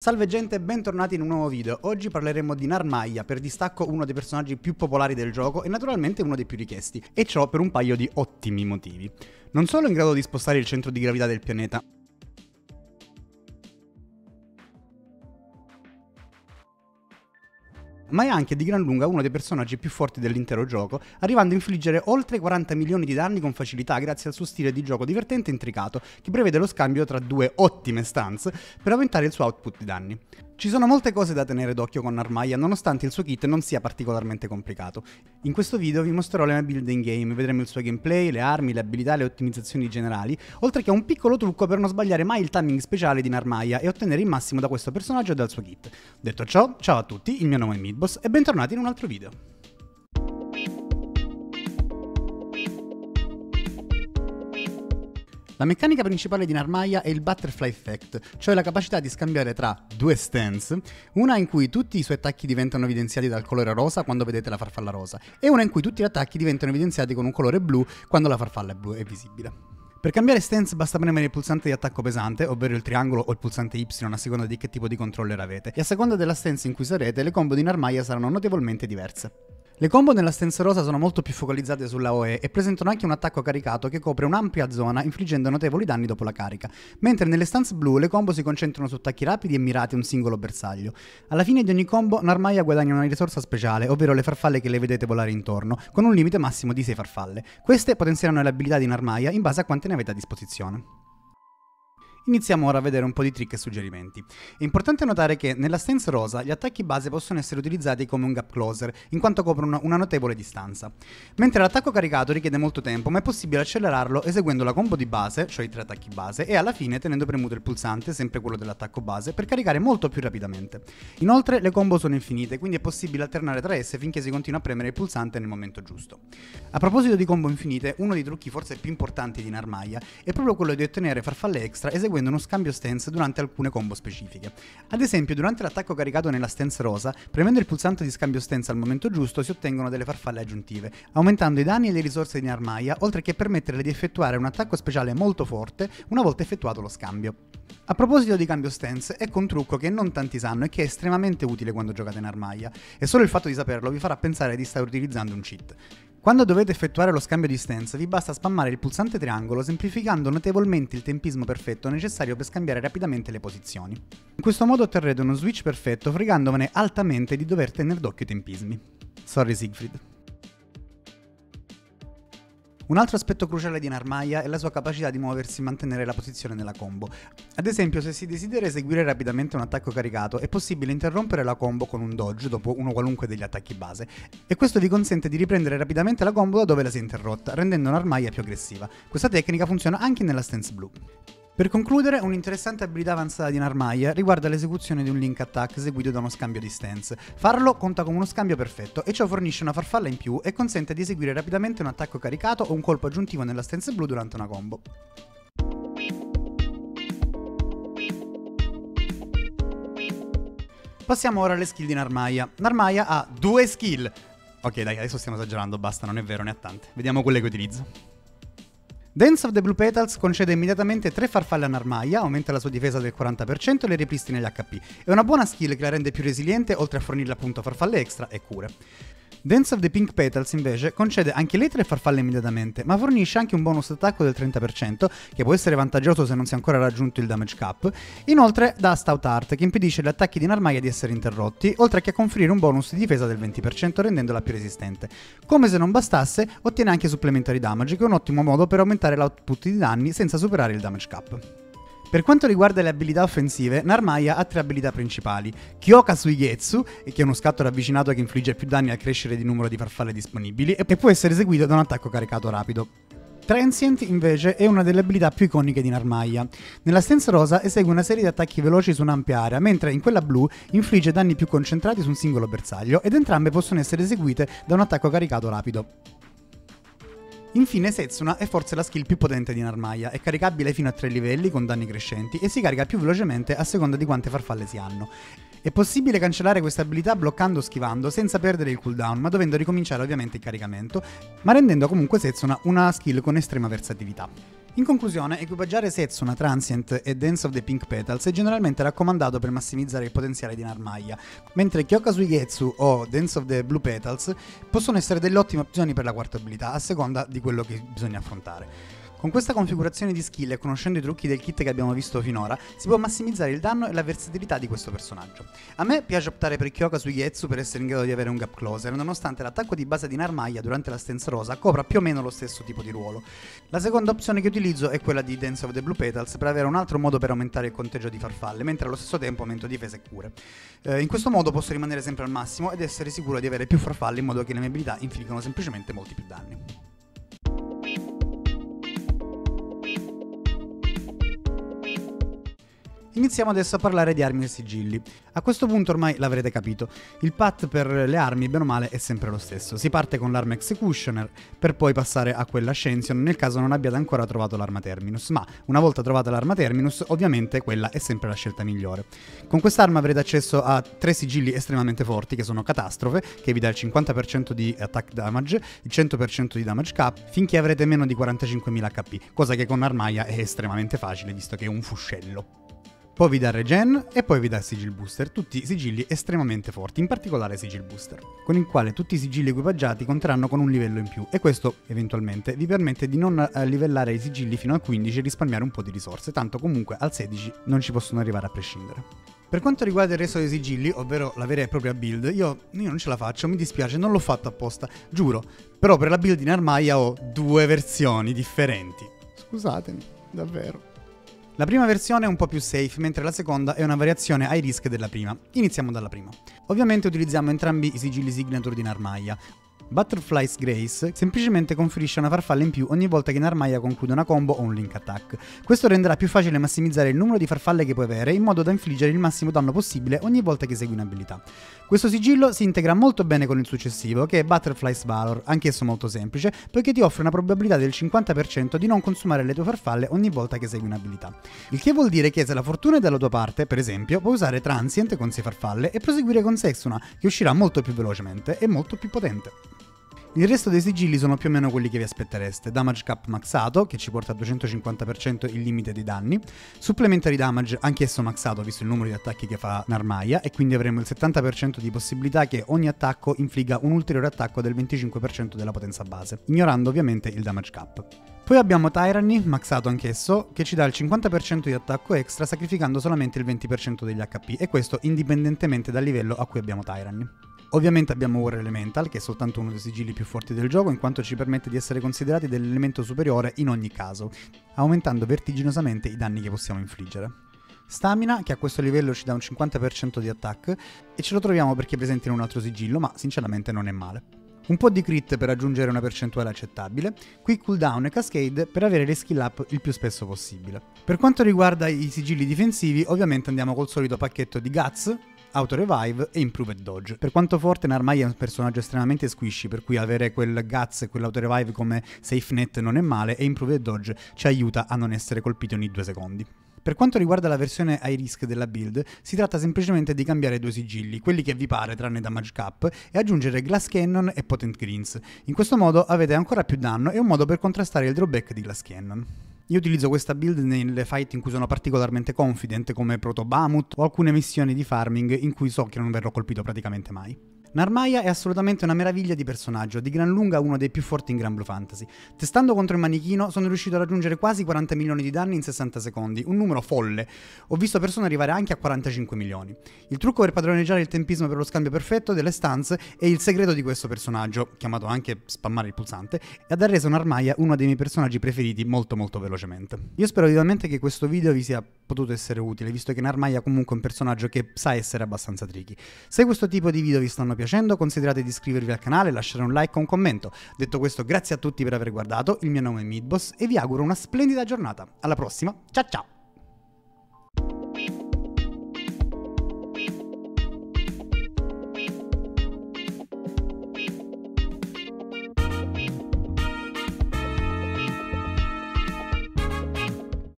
Salve gente e bentornati in un nuovo video. Oggi parleremo di Narmaya, per distacco uno dei personaggi più popolari del gioco e naturalmente uno dei più richiesti, e ciò per un paio di ottimi motivi. Non solo è in grado di spostare il centro di gravità del pianeta, ma è anche di gran lunga uno dei personaggi più forti dell'intero gioco, arrivando a infliggere oltre 40 milioni di danni con facilità grazie al suo stile di gioco divertente e intricato, che prevede lo scambio tra due ottime stance per aumentare il suo output di danni. Ci sono molte cose da tenere d'occhio con Narmaya, nonostante il suo kit non sia particolarmente complicato. In questo video vi mostrerò le mie build in game, vedremo il suo gameplay, le armi, le abilità e le ottimizzazioni generali, oltre che un piccolo trucco per non sbagliare mai il timing speciale di Narmaya e ottenere il massimo da questo personaggio e dal suo kit. Detto ciò, ciao a tutti, il mio nome è Midboss e bentornati in un altro video. La meccanica principale di Narmaya è il Butterfly Effect, cioè la capacità di scambiare tra due stance, una in cui tutti i suoi attacchi diventano evidenziati dal colore rosa quando vedete la farfalla rosa, e una in cui tutti gli attacchi diventano evidenziati con un colore blu quando la farfalla è visibile. Per cambiare stance basta premere il pulsante di attacco pesante, ovvero il triangolo o il pulsante Y a seconda di che tipo di controller avete, e a seconda della stance in cui sarete, le combo di Narmaya saranno notevolmente diverse. Le combo nella stance rosa sono molto più focalizzate sulla OE e presentano anche un attacco caricato che copre un'ampia zona infliggendo notevoli danni dopo la carica, mentre nelle stance blu le combo si concentrano su attacchi rapidi e mirati a un singolo bersaglio. Alla fine di ogni combo Narmaya guadagna una risorsa speciale, ovvero le farfalle che le vedete volare intorno, con un limite massimo di 6 farfalle. Queste potenzieranno le abilità di Narmaya in base a quante ne avete a disposizione. Iniziamo ora a vedere un po' di trick e suggerimenti. È importante notare che nella stance rosa gli attacchi base possono essere utilizzati come un gap closer, in quanto coprono una notevole distanza. Mentre l'attacco caricato richiede molto tempo, ma è possibile accelerarlo eseguendo la combo di base, cioè i 3 attacchi base, e alla fine tenendo premuto il pulsante, sempre quello dell'attacco base, per caricare molto più rapidamente. Inoltre le combo sono infinite, quindi è possibile alternare tra esse finché si continua a premere il pulsante nel momento giusto. A proposito di combo infinite, uno dei trucchi forse più importanti di Narmaya è proprio quello di ottenere farfalle extra eseguendo uno scambio stance durante alcune combo specifiche. Ad esempio, durante l'attacco caricato nella stance rosa, premendo il pulsante di scambio stance al momento giusto si ottengono delle farfalle aggiuntive, aumentando i danni e le risorse di Narmaya, oltre che permetterle di effettuare un attacco speciale molto forte una volta effettuato lo scambio. A proposito di cambio stance, ecco un trucco che non tanti sanno e che è estremamente utile quando giocate Narmaya, e solo il fatto di saperlo vi farà pensare di stare utilizzando un cheat. Quando dovete effettuare lo scambio di stance vi basta spammare il pulsante triangolo, semplificando notevolmente il tempismo perfetto necessario per scambiare rapidamente le posizioni. In questo modo otterrete uno switch perfetto, fregandovene altamente di dover tenere d'occhio i tempismi. Sorry Siegfried. Un altro aspetto cruciale di Narmaya è la sua capacità di muoversi e mantenere la posizione nella combo. Ad esempio, se si desidera eseguire rapidamente un attacco caricato, è possibile interrompere la combo con un dodge dopo uno qualunque degli attacchi base, e questo vi consente di riprendere rapidamente la combo da dove la si è interrotta, rendendo Narmaya più aggressiva. Questa tecnica funziona anche nella stance blu. Per concludere, un'interessante abilità avanzata di Narmaya riguarda l'esecuzione di un link attack eseguito da uno scambio di stance. Farlo conta come uno scambio perfetto e ciò fornisce una farfalla in più e consente di eseguire rapidamente un attacco caricato o un colpo aggiuntivo nella stance blu durante una combo. Passiamo ora alle skill di Narmaya. Narmaya ha 2 skill. Ok dai, adesso stiamo esagerando, basta, non è vero, ne ha tante. Vediamo quelle che utilizzo. Dance of the Blue Petals concede immediatamente 3 farfalle a Narmaya, aumenta la sua difesa del 40% e le ripristina gli HP. È una buona skill che la rende più resiliente, oltre a fornirle appunto farfalle extra e cure. Dance of the Pink Petals invece concede anche lei 3 farfalle immediatamente, ma fornisce anche un bonus d'attacco del 30%, che può essere vantaggioso se non si è ancora raggiunto il damage cap. Inoltre dà Stout Heart, che impedisce agli attacchi di Narmaya di essere interrotti, oltre che a conferire un bonus di difesa del 20%, rendendola più resistente. Come se non bastasse, ottiene anche supplementary damage, che è un ottimo modo per aumentare l'output di danni senza superare il damage cap. Per quanto riguarda le abilità offensive, Narmaya ha 3 abilità principali: Kyoka Suigetsu, che è uno scatto ravvicinato che infligge più danni al crescere di numero di farfalle disponibili e può essere eseguito da un attacco caricato rapido. Transient invece è una delle abilità più iconiche di Narmaya. Nella stance rosa esegue una serie di attacchi veloci su un'ampia area, mentre in quella blu infligge danni più concentrati su un singolo bersaglio, ed entrambe possono essere eseguite da un attacco caricato rapido. Infine Setsuna è forse la skill più potente di Narmaya, è caricabile fino a 3 livelli con danni crescenti e si carica più velocemente a seconda di quante farfalle si hanno. È possibile cancellare questa abilità bloccando o schivando senza perdere il cooldown, ma dovendo ricominciare ovviamente il caricamento, ma rendendo comunque Setsuna una skill con estrema versatilità. In conclusione, equipaggiare Setsuna, Transient e Dance of the Pink Petals è generalmente raccomandato per massimizzare il potenziale di Narmaya, mentre Kyoka Suigetsu o Dance of the Blue Petals possono essere delle ottime opzioni per la quarta abilità, a seconda di quello che bisogna affrontare. Con questa configurazione di skill e conoscendo i trucchi del kit che abbiamo visto finora, si può massimizzare il danno e la versatilità di questo personaggio. A me piace optare per Kyoka Suigetsu per essere in grado di avere un gap closer, nonostante l'attacco di base di Narmaya durante la stance rosa copra più o meno lo stesso tipo di ruolo. La seconda opzione che utilizzo è quella di Dance of the Blue Petals per avere un altro modo per aumentare il conteggio di farfalle, mentre allo stesso tempo aumento difesa e cure. In questo modo posso rimanere sempre al massimo ed essere sicuro di avere più farfalle in modo che le mie abilità infliggano semplicemente molti più danni. Iniziamo adesso a parlare di armi e sigilli. A questo punto ormai l'avrete capito, il path per le armi bene o male è sempre lo stesso. Si parte con l'arma Executioner per poi passare a quella Ascension nel caso non abbiate ancora trovato l'arma Terminus, ma una volta trovata l'arma Terminus ovviamente quella è sempre la scelta migliore. Con quest'arma avrete accesso a 3 sigilli estremamente forti che sono Catastrofe, che vi dà il 50% di attack damage, il 100% di damage cap, finché avrete meno di 45.000 HP, cosa che con Narmaya è estremamente facile visto che è un fuscello. Poi vi dà Regen e poi vi dà Sigil Booster, tutti sigilli estremamente forti, in particolare Sigil Booster, con il quale tutti i sigilli equipaggiati conteranno con un livello in più e questo, eventualmente, vi permette di non livellare i sigilli fino al 15 e risparmiare un po' di risorse, tanto comunque al 16 non ci possono arrivare a prescindere. Per quanto riguarda il resto dei sigilli, ovvero la vera e propria build, io non ce la faccio, mi dispiace, non l'ho fatto apposta, giuro, però per la build in Narmaya ho 2 versioni differenti. Scusatemi, davvero. La prima versione è un po' più safe, mentre la seconda è una variazione high risk della prima. Iniziamo dalla prima. Ovviamente utilizziamo entrambi i sigilli signature di Narmaya. Butterfly's Grace semplicemente conferisce una farfalla in più ogni volta che Narmaya conclude una combo o un link attack. Questo renderà più facile massimizzare il numero di farfalle che puoi avere in modo da infliggere il massimo danno possibile ogni volta che segui un'abilità. Questo sigillo si integra molto bene con il successivo, che è Butterfly's Valor, anch'esso molto semplice, poiché ti offre una probabilità del 50% di non consumare le tue farfalle ogni volta che segui un'abilità. Il che vuol dire che se la fortuna è dalla tua parte, per esempio, puoi usare Transient con 6 farfalle e proseguire con Setsuna, che uscirà molto più velocemente e molto più potente. Il resto dei sigilli sono più o meno quelli che vi aspettereste: damage cap maxato, che ci porta a 250% il limite dei danni, supplementary damage, anch'esso maxato visto il numero di attacchi che fa Narmaya, e quindi avremo il 70% di possibilità che ogni attacco infligga un ulteriore attacco del 25% della potenza base, ignorando ovviamente il damage cap. Poi abbiamo Tyranny, maxato anch'esso, che ci dà il 50% di attacco extra sacrificando solamente il 20% degli HP, e questo indipendentemente dal livello a cui abbiamo Tyranny. Ovviamente abbiamo War Elemental, che è soltanto uno dei sigilli più forti del gioco, in quanto ci permette di essere considerati dell'elemento superiore in ogni caso, aumentando vertiginosamente i danni che possiamo infliggere. Stamina, che a questo livello ci dà un 50% di attack, e ce lo troviamo perché è presente in un altro sigillo, ma sinceramente non è male. Un po' di crit per raggiungere una percentuale accettabile, quick cooldown e cascade per avere le skill up il più spesso possibile. Per quanto riguarda i sigilli difensivi, ovviamente andiamo col solito pacchetto di Guts, Auto Revive e Improved Dodge. Per quanto forte, Narmaya è un personaggio estremamente squishy, per cui avere quel Guts e quell'Auto Revive come safe net non è male, e Improved Dodge ci aiuta a non essere colpiti ogni 2 secondi. Per quanto riguarda la versione high risk della build, si tratta semplicemente di cambiare 2 sigilli, quelli che vi pare tranne damage cap, e aggiungere Glass Cannon e Potent Greens. In questo modo avete ancora più danno e un modo per contrastare il drawback di Glass Cannon. Io utilizzo questa build nelle fight in cui sono particolarmente confident, come Proto Bahamut o alcune missioni di farming in cui so che non verrò colpito praticamente mai. Narmaya è assolutamente una meraviglia di personaggio, di gran lunga uno dei più forti in Gran Blue Fantasy. Testando contro il manichino sono riuscito a raggiungere quasi 40 milioni di danni in 60 secondi, un numero folle. Ho visto persone arrivare anche a 45 milioni. Il trucco per padroneggiare il tempismo per lo scambio perfetto delle stance è il segreto di questo personaggio, chiamato anche spammare il pulsante, e ha reso Narmaya uno dei miei personaggi preferiti molto velocemente. Io spero vivamente che questo video vi sia potuto essere utile, visto che Narmaya comunque è un personaggio che sa essere abbastanza tricky. Se questo tipo di video vi stanno piacendo, considerate di iscrivervi al canale e lasciare un like o un commento. Detto questo, grazie a tutti per aver guardato, il mio nome è Meatboss e vi auguro una splendida giornata. Alla prossima, ciao ciao!